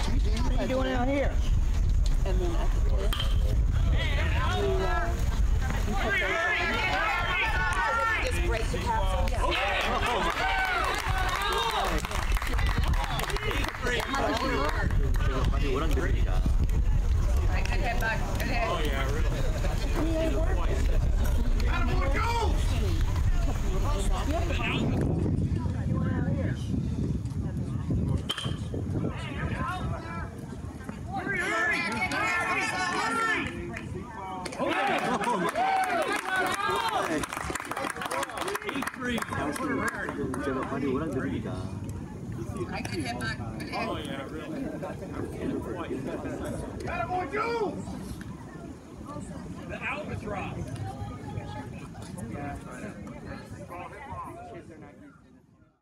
What are you doing out here? And then at the tip, you put those on. Just break the capsule. Okay, back. Okay. Oh yeah, really. Attaboy, go! Hurry, hurry! Oh yeah, really. Attaboy, go! The albatross.